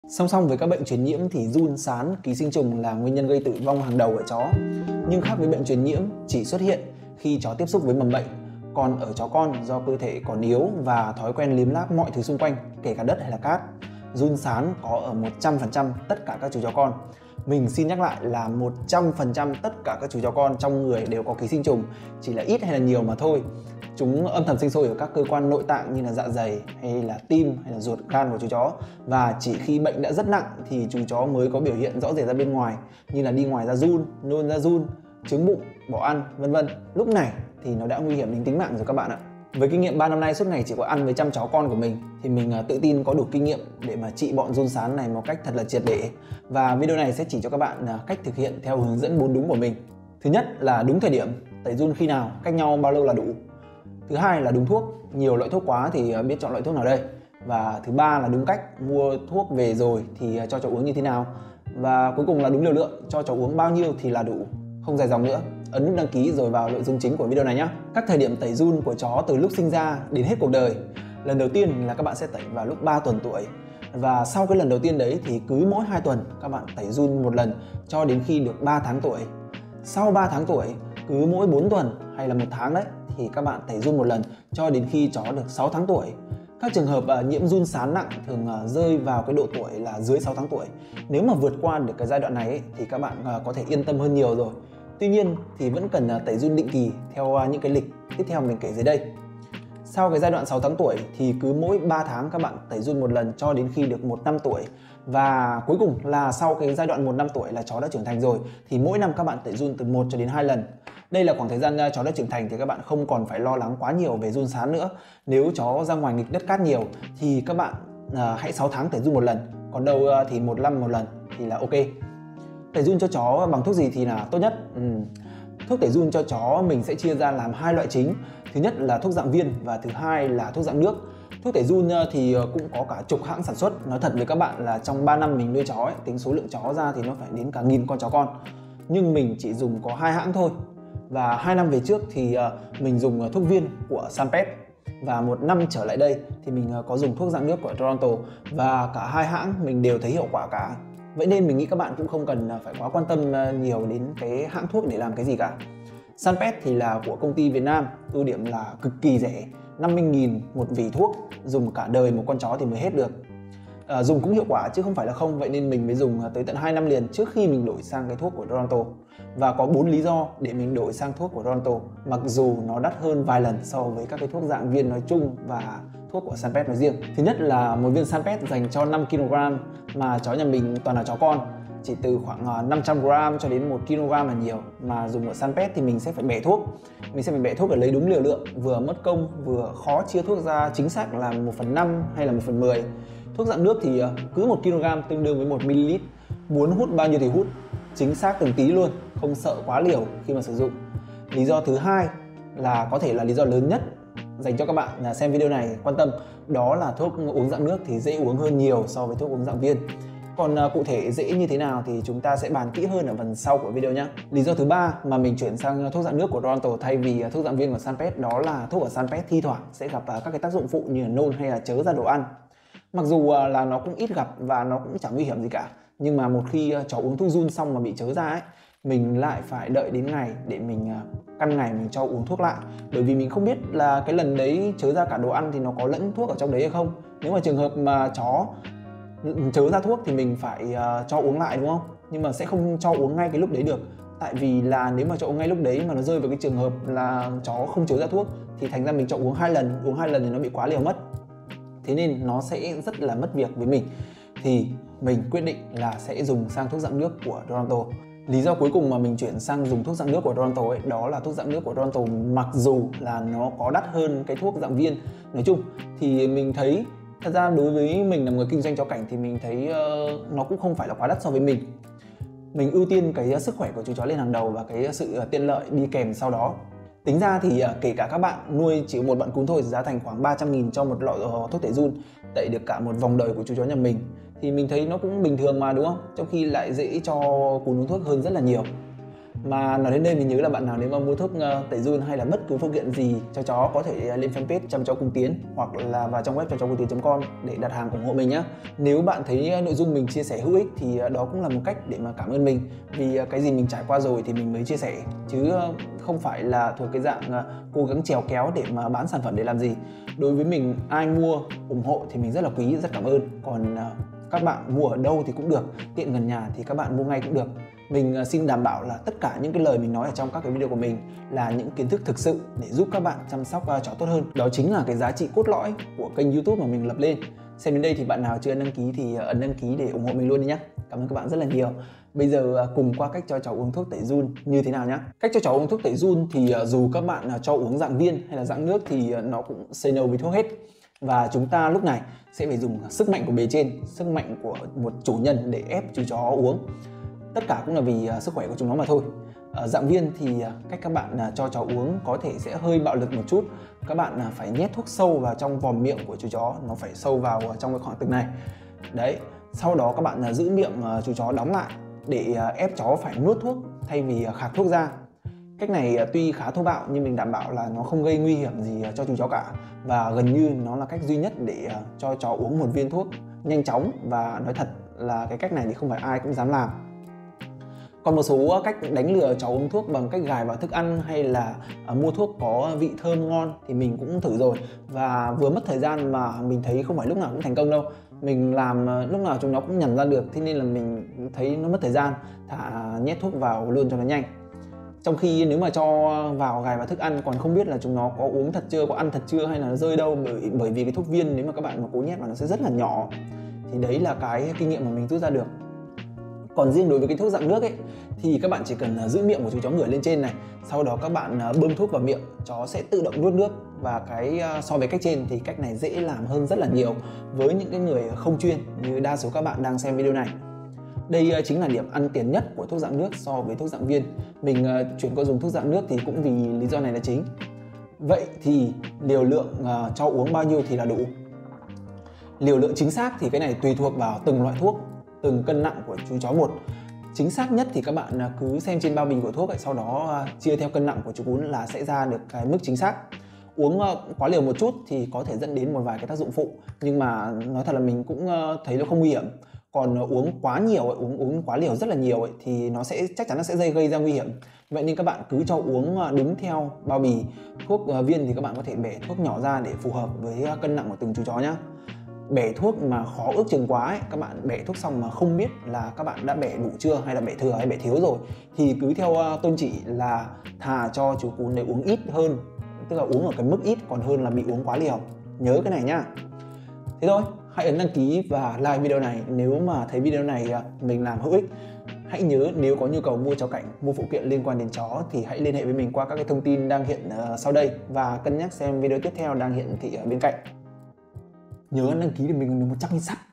Song song với các bệnh truyền nhiễm thì giun, sán, ký sinh trùng là nguyên nhân gây tử vong hàng đầu ở chó. Nhưng khác với bệnh truyền nhiễm chỉ xuất hiện khi chó tiếp xúc với mầm bệnh, còn ở chó con do cơ thể còn yếu và thói quen liếm láp mọi thứ xung quanh, kể cả đất hay là cát. Giun, sán có ở 100% tất cả các chú chó con. Mình xin nhắc lại là 100% tất cả các chú chó con trong người đều có ký sinh trùng, chỉ là ít hay là nhiều mà thôi. Chúng âm thầm sinh sôi ở các cơ quan nội tạng như là dạ dày hay là tim hay là ruột, gan của chú chó, và chỉ khi bệnh đã rất nặng thì chú chó mới có biểu hiện rõ rệt ra bên ngoài, như là đi ngoài ra giun, nôn ra giun, chứng bụng, bỏ ăn, vân vân. Lúc này thì nó đã nguy hiểm đến tính mạng rồi các bạn ạ. Với kinh nghiệm 3 năm nay suốt ngày chỉ có ăn với chăm chó con của mình thì mình tự tin có đủ kinh nghiệm để mà trị bọn giun sán này một cách thật là triệt để. Và video này sẽ chỉ cho các bạn cách thực hiện theo hướng dẫn 4 đúng của mình. Thứ nhất là đúng thời điểm, tẩy giun khi nào, cách nhau bao lâu là đủ. Thứ hai là đúng thuốc, nhiều loại thuốc quá thì biết chọn loại thuốc nào đây. Và thứ ba là đúng cách, mua thuốc về rồi thì cho chó uống như thế nào. Và cuối cùng là đúng liều lượng, cho chó uống bao nhiêu thì là đủ. Không dài dòng nữa, ấn nút đăng ký rồi vào nội dung chính của video này nhé. Các thời điểm tẩy giun của chó từ lúc sinh ra đến hết cuộc đời. Lần đầu tiên là các bạn sẽ tẩy vào lúc 3 tuần tuổi. Và sau cái lần đầu tiên đấy thì cứ mỗi 2 tuần các bạn tẩy giun một lần cho đến khi được 3 tháng tuổi. Sau 3 tháng tuổi, cứ mỗi 4 tuần hay là 1 tháng đấy thì các bạn tẩy giun một lần cho đến khi chó được 6 tháng tuổi. Các trường hợp nhiễm giun sán nặng thường rơi vào cái độ tuổi là dưới 6 tháng tuổi. Nếu mà vượt qua được cái giai đoạn này ấy, thì các bạn có thể yên tâm hơn nhiều rồi. Tuy nhiên thì vẫn cần tẩy giun định kỳ theo những cái lịch tiếp theo mình kể dưới đây. Sau cái giai đoạn 6 tháng tuổi thì cứ mỗi 3 tháng các bạn tẩy giun một lần cho đến khi được 1 năm tuổi. Và cuối cùng là sau cái giai đoạn 1 năm tuổi là chó đã trưởng thành rồi thì mỗi năm các bạn tẩy giun từ 1 cho đến 2 lần. Đây là khoảng thời gian chó đã trưởng thành thì các bạn không còn phải lo lắng quá nhiều về giun sán nữa. Nếu chó ra ngoài nghịch đất cát nhiều thì các bạn hãy 6 tháng tẩy giun một lần, còn đâu thì 1 năm một lần thì là ok. Tẩy giun cho chó bằng thuốc gì thì là tốt nhất? Thuốc tẩy giun cho chó mình sẽ chia ra làm 2 loại chính. Thứ nhất là thuốc dạng viên và thứ hai là thuốc dạng nước. Thuốc tẩy giun thì cũng có cả chục hãng sản xuất. Nói thật với các bạn là trong 3 năm mình nuôi chó ấy, tính số lượng chó ra thì nó phải đến cả 1000 con chó con. Nhưng mình chỉ dùng có 2 hãng thôi. Và 2 năm về trước thì mình dùng thuốc viên của Sanpet. Và 1 năm trở lại đây thì mình có dùng thuốc dạng nước của Toronto. Và cả 2 hãng mình đều thấy hiệu quả cả. Vậy nên mình nghĩ các bạn cũng không cần phải quá quan tâm nhiều đến cái hãng thuốc để làm cái gì cả. Sanpet thì là của công ty Việt Nam, ưu điểm là cực kỳ rẻ, 50.000 một vỉ thuốc, dùng cả đời một con chó thì mới hết được. Dùng cũng hiệu quả chứ không phải là không, vậy nên mình mới dùng tới tận 2 năm liền trước khi mình đổi sang cái thuốc của Toronto. Và có 4 lý do để mình đổi sang thuốc của Toronto, mặc dù nó đắt hơn vài lần so với các cái thuốc dạng viên nói chung và thuốc của Sanpet nói riêng. Thứ nhất là một viên Sanpet dành cho 5 kg mà chó nhà mình toàn là chó con, chỉ từ khoảng 500 g cho đến 1 kg là nhiều. Mà dùng ở Sanpet thì mình sẽ phải bẻ thuốc. Mình sẽ phải bẻ thuốc để lấy đúng liều lượng, vừa mất công vừa khó chia thuốc ra chính xác là 1/5 hay là 1/10. Thuốc dạng nước thì cứ 1 kg tương đương với 1 ml. Muốn hút bao nhiêu thì hút, chính xác từng tí luôn, không sợ quá liều khi mà sử dụng. Lý do thứ hai là có thể là lý do lớn nhất dành cho các bạn xem video này quan tâm, đó là thuốc uống dạng nước thì dễ uống hơn nhiều so với thuốc uống dạng viên. Còn cụ thể dễ như thế nào thì chúng ta sẽ bàn kỹ hơn ở phần sau của video nhé. Lý do thứ ba mà mình chuyển sang thuốc dạng nước của Toronto thay vì thuốc dạng viên của Sanpet, đó là thuốc ở Sanpet thi thoảng sẽ gặp các cái tác dụng phụ như là nôn hay là chớ ra đồ ăn. Mặc dù là nó cũng ít gặp và nó cũng chẳng nguy hiểm gì cả, nhưng mà một khi chó uống thuốc giun xong mà bị chớ ra ấy, mình lại phải đợi đến ngày để mình căn ngày mình cho uống thuốc lại. Bởi vì mình không biết là cái lần đấy chớ ra cả đồ ăn thì nó có lẫn thuốc ở trong đấy hay không. Nếu mà trường hợp mà chó chớ ra thuốc thì mình phải cho uống lại, đúng không? Nhưng mà sẽ không cho uống ngay cái lúc đấy được. Tại vì là nếu mà cho uống ngay lúc đấy mà nó rơi vào cái trường hợp là chó không chớ ra thuốc thì thành ra mình cho uống 2 lần. Uống 2 lần thì nó bị quá liều mất. Thế nên nó sẽ rất là mất việc với mình. Thì mình quyết định là sẽ dùng sang thuốc dạng nước của Toronto. Lý do cuối cùng mà mình chuyển sang dùng thuốc dạng nước của Toronto ấy, đó là thuốc dạng nước của Toronto mặc dù là nó có đắt hơn cái thuốc dạng viên nói chung, thì mình thấy thật ra đối với mình là người kinh doanh chó cảnh thì mình thấy nó cũng không phải là quá đắt so với mình. Mình ưu tiên cái sức khỏe của chú chó lên hàng đầu và cái sự tiện lợi đi kèm sau đó. Tính ra thì kể cả các bạn nuôi chỉ một bạn cún thôi, giá thành khoảng 300.000 cho một lọ thuốc tẩy giun tẩy được cả một vòng đời của chú chó nhà mình thì mình thấy nó cũng bình thường mà, đúng không? Trong khi lại dễ cho cún uống thuốc hơn rất là nhiều. Mà nói đến đây mình nhớ là bạn nào nếu mà mua thuốc tẩy giun hay là bất cứ phụ kiện gì cho chó có thể lên fanpage Chăm Chó Cùng Tiến hoặc là vào trong web chamchócungtiến.com để đặt hàng ủng hộ mình nhé. Nếu bạn thấy nội dung mình chia sẻ hữu ích thì đó cũng là một cách để mà cảm ơn mình, vì cái gì mình trải qua rồi thì mình mới chia sẻ, chứ không phải là thuộc cái dạng cố gắng trèo kéo để mà bán sản phẩm để làm gì. Đối với mình, ai mua ủng hộ thì mình rất là quý, rất cảm ơn. Còn các bạn mua ở đâu thì cũng được, tiện gần nhà thì các bạn mua ngay cũng được. Mình xin đảm bảo là tất cả những cái lời mình nói ở trong các cái video của mình là những kiến thức thực sự để giúp các bạn chăm sóc chó tốt hơn. Đó chính là cái giá trị cốt lõi của kênh YouTube mà mình lập lên. Xem đến đây thì bạn nào chưa ấn đăng ký thì ấn đăng ký để ủng hộ mình luôn đi nhé. Cảm ơn các bạn rất là nhiều. Bây giờ cùng qua cách cho chó uống thuốc tẩy giun như thế nào nhé. Cách cho chó uống thuốc tẩy giun thì dù các bạn cho uống dạng viên hay là dạng nước thì nó cũng say no với thuốc hết. Và chúng ta lúc này sẽ phải dùng sức mạnh của bề trên, sức mạnh của một chủ nhân để ép chú chó uống. Tất cả cũng là vì sức khỏe của chúng nó mà thôi. Dạng viên thì cách các bạn cho chó uống có thể sẽ hơi bạo lực một chút. Các bạn phải nhét thuốc sâu vào trong vòm miệng của chú chó, nó phải sâu vào trong cái khoảng tực này. Đấy, sau đó các bạn giữ miệng chú chó đóng lại để ép chó phải nuốt thuốc thay vì khạc thuốc ra. Cách này tuy khá thô bạo nhưng mình đảm bảo là nó không gây nguy hiểm gì cho chú chó cả. Và gần như nó là cách duy nhất để cho chó uống một viên thuốc nhanh chóng. Và nói thật là cái cách này thì không phải ai cũng dám làm. Còn một số cách đánh lừa chó uống thuốc bằng cách gài vào thức ăn hay là mua thuốc có vị thơm ngon thì mình cũng thử rồi. Và vừa mất thời gian mà mình thấy không phải lúc nào cũng thành công đâu. Mình làm lúc nào chúng nó cũng nhằn ra được, thế nên là mình thấy nó mất thời gian, thả nhét thuốc vào luôn cho nó nhanh. Trong khi nếu mà cho vào gài vào thức ăn còn không biết là chúng nó có uống thật chưa, có ăn thật chưa hay là nó rơi đâu, bởi vì cái thuốc viên nếu mà các bạn mà cố nhét vào nó sẽ rất là nhỏ. Thì đấy là cái kinh nghiệm mà mình rút ra được. Còn riêng đối với cái thuốc dạng nước ấy thì các bạn chỉ cần giữ miệng của chú chó ngửa lên trên này, sau đó các bạn bơm thuốc vào miệng, chó sẽ tự động nuốt nước. Và so với cách trên thì cách này dễ làm hơn rất là nhiều với những cái người không chuyên như đa số các bạn đang xem video này. Đây chính là điểm ăn tiền nhất của thuốc dạng nước so với thuốc dạng viên. Mình chuyển qua dùng thuốc dạng nước thì cũng vì lý do này là chính. Vậy thì liều lượng cho uống bao nhiêu thì là đủ? Liều lượng chính xác thì cái này tùy thuộc vào từng loại thuốc, từng cân nặng của chú chó một. Chính xác nhất thì các bạn cứ xem trên bao bì của thuốc ấy, sau đó chia theo cân nặng của chú cún là sẽ ra được cái mức chính xác. Uống quá liều một chút thì có thể dẫn đến một vài cái tác dụng phụ, nhưng mà nói thật là mình cũng thấy nó không nguy hiểm. Còn uống quá nhiều ấy, uống quá liều rất là nhiều ấy, thì nó sẽ chắc chắn nó sẽ gây ra nguy hiểm. Vậy nên các bạn cứ cho uống đúng theo bao bì. Thuốc viên thì các bạn có thể bẻ thuốc nhỏ ra để phù hợp với cân nặng của từng chú chó nhé. Bẻ thuốc mà khó ước chừng quá ấy, các bạn bẻ thuốc xong mà không biết là các bạn đã bẻ đủ chưa hay là bẻ thừa hay bẻ thiếu rồi, thì cứ theo tôn chỉ là thà cho chú cún để uống ít hơn, tức là uống ở cái mức ít còn hơn là bị uống quá liều. Nhớ cái này nhá. Thế thôi, hãy ấn đăng ký và like video này nếu mà thấy video này mình làm hữu ích. Hãy nhớ nếu có nhu cầu mua chó cảnh, mua phụ kiện liên quan đến chó thì hãy liên hệ với mình qua các cái thông tin đang hiện sau đây và cân nhắc xem video tiếp theo đang hiện thị ở bên cạnh. Nhớ ấn đăng ký để mình được 100.000 sub.